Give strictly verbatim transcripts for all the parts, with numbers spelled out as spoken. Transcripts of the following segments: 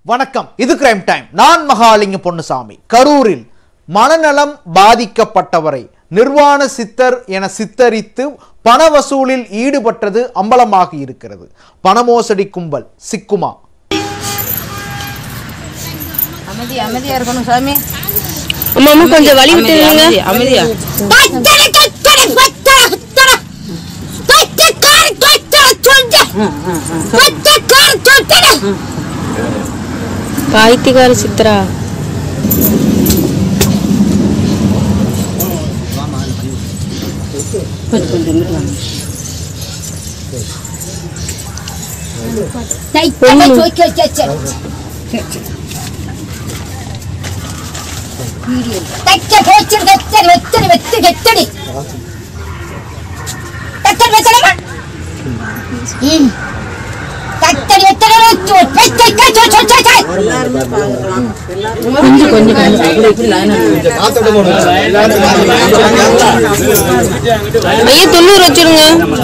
வணக்கம், இது crime time. நான் மகாலிங்க பொன்னுசாமி. கரூரில் மனநலம் பாதிக்கப்பட்டவரை நிர்வாண சித்தர் என சித்தரித்து பண வசூலில் ஈடுபட்டது அம்பலமாகி இருக்கிறது. பண மோசடி கும்பல் சிக்குமா? அமைதி அமைதியா இருக்கணும் சாமி. அம்மா அம்மா கொஞ்சம் வழி விட்டுருங்க. அமைதியா பாய்த்திகார சித்ரா கொஞ்சம் கொஞ்சம் ஐயா தொண்ணூறு வச்சிருங்க.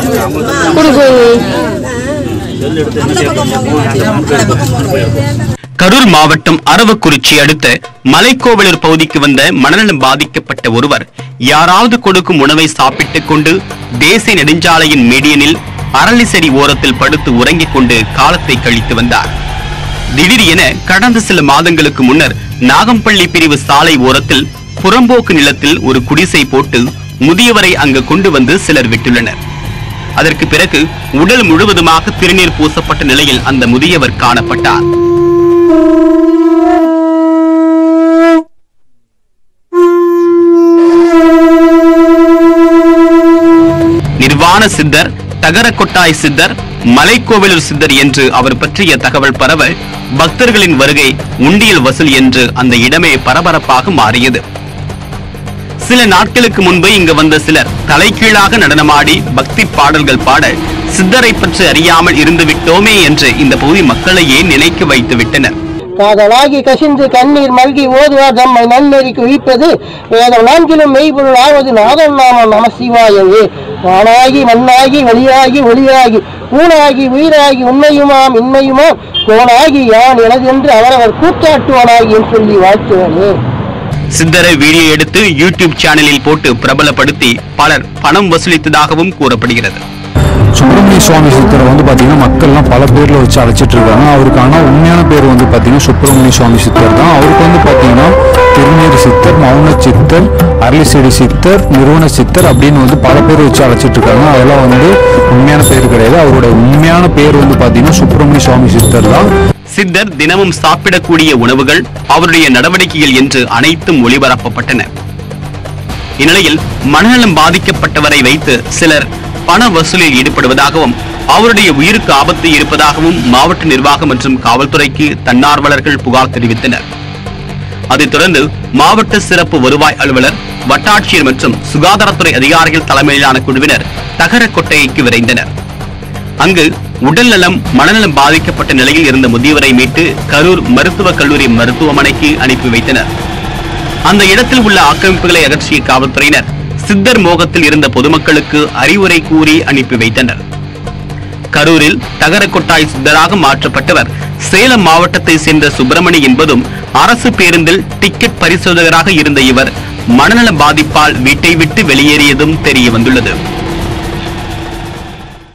கரூர் மாவட்டம் அரவக்குறிச்சி அடுத்த மலைக்கோவிலூர் பகுதிக்கு வந்த மனநலம் பாதிக்கப்பட்ட ஒருவர் யாராவது கொடுக்கும் உணவை சாப்பிட்டுக் கொண்டு தேசிய நெடுஞ்சாலையின் மீடியனில் அரளி செடி ஓரத்தில் படுத்து உறங்கிக் கொண்டு காலத்தை கழித்து வந்தார். திடீர் என கடந்த சில மாதங்களுக்கு முன்னர் நாகம்பள்ளி பிரிவு சாலை ஓரத்தில் புறம்போக்கு நிலத்தில் ஒரு குடிசை போட்டு முதியவரை அங்கு கொண்டு வந்து சிலர் விட்டுள்ளனர். அதற்கு பிறகு உடல் முழுவதுமாக திருநீர் பூசப்பட்ட நிலையில் அந்த முதியவர் காணப்பட்டார். நிர்வாண சித்தர், தகரக்கொட்டாய் சித்தர், மலைக்கோவிலூர் சித்தர் என்று அவர் பற்றிய தகவல் பரவ பக்தர்களின் வருகை உண்டியல் வசூல் என்று அந்த இடமே பரபரப்பாக மாறியது. சில நாட்களுக்கு முன்பு இங்கு வந்த சிலர் தலைகீழாக நடனமாடி பக்தி பாடல்கள் பாட சித்தரை பற்றி அறியாமல் இருந்து விட்டோமே என்று இந்த பகுதி மக்களையே நினைக்க வைத்து விட்டனர். காதலாகி கசிந்து கண்ணீர் மல்கி ஓதுவார் தம்மை நன்னெறிக்கு உயிப்பது வேதம் நான்கிலும் மெய்பொருள் ஆவது நாதம் நாமம் நம சிவாயவே. வானாகி மண்ணாகி வழியாகி ஒளியாகி ஊனாகி உயிராகி உண்மையுமாம் இன்மையுமாம் கோனாகி யான் எனது என்று அவரவர் கூட்டாட்டுவானாகி என்று சொல்லி வாழ்த்துவனே. சித்தரை வீடியோ எடுத்து யூடியூப் சேனலில் போட்டு பிரபலப்படுத்தி பலர் பணம் வசூலித்ததாகவும் கூறப்படுகிறது. சுப்பிரமணிய சுவாமி சித்தரை வந்து பார்த்தீங்கன்னா மக்கள்லாம் பல பேரில் வச்சு அழைச்சிட்டு இருக்காங்க. அவருக்கான உண்மையான பேர் வந்து பார்த்தீங்கன்னா சுப்பிரமணிய சுவாமி சித்தர் தான். அவருக்கு வந்து பார்த்தீங்கன்னா திருநீர் சித்தர், மௌன சித்தர், அரளிசெடி சித்தர், நிறுவன சித்தர் அப்படின்னு வந்து பல பேர் வச்சு அழைச்சிட்டு இருக்காங்க. அதெல்லாம் வந்து உண்மையான பேர் கிடையாது. அவருடைய உண்மையான பேர் வந்து பார்த்தீங்கன்னா சுப்பிரமணிய சுவாமி சித்தர் தான். சித்தர் தினமும் சாப்பிடக்கூடிய உணவுகள், அவருடைய நடவடிக்கைகள் என்று அனைத்தும் ஒளிபரப்பப்பட்டன. இந்நிலையில் மனநலம் பாதிக்கப்பட்டவரை வைத்து சிலர் பண வசூலில் ஈடுபடுவதாகவும் அவருடைய உயிருக்கு ஆபத்து இருப்பதாகவும் மாவட்ட நிர்வாகம் மற்றும் காவல்துறைக்கு தன்னார்வலர்கள் புகார் தெரிவித்தனர். அதைத் தொடர்ந்து மாவட்ட சிறப்பு வருவாய் அலுவலர், வட்டாட்சியர் மற்றும் சுகாதாரத்துறை அதிகாரிகள் தலைமையிலான குழுவினர் தகரக்கொட்டைக்கு விரைந்தனர். அங்கு உடல் நலம் மனநலம் பாதிக்கப்பட்ட நிலையில் இருந்த முதியவரை மீட்டு கரூர் மருத்துவக் கல்லூரி மருத்துவமனைக்கு அனுப்பி வைத்தனர். அந்த இடத்தில் உள்ள ஆக்கிரமிப்புகளை அகற்றிய காவல்துறையினர் சித்தர் மோகத்தில் இருந்த பொதுமக்களுக்கு அறிவுரை கூறி அனுப்பி வைத்தனர். கரூரில் தகரக்கொட்டாய் சித்தராக மாற்றப்பட்டவர் சேலம் மாவட்டத்தை சேர்ந்த சுப்பிரமணி என்பதும் அரசு பேருந்தில் டிக்கெட் பரிசோதகராக இருந்த இவர் மனநல பாதிப்பால் வீட்டை விட்டு வெளியேறியதும் தெரிய வந்துள்ளது.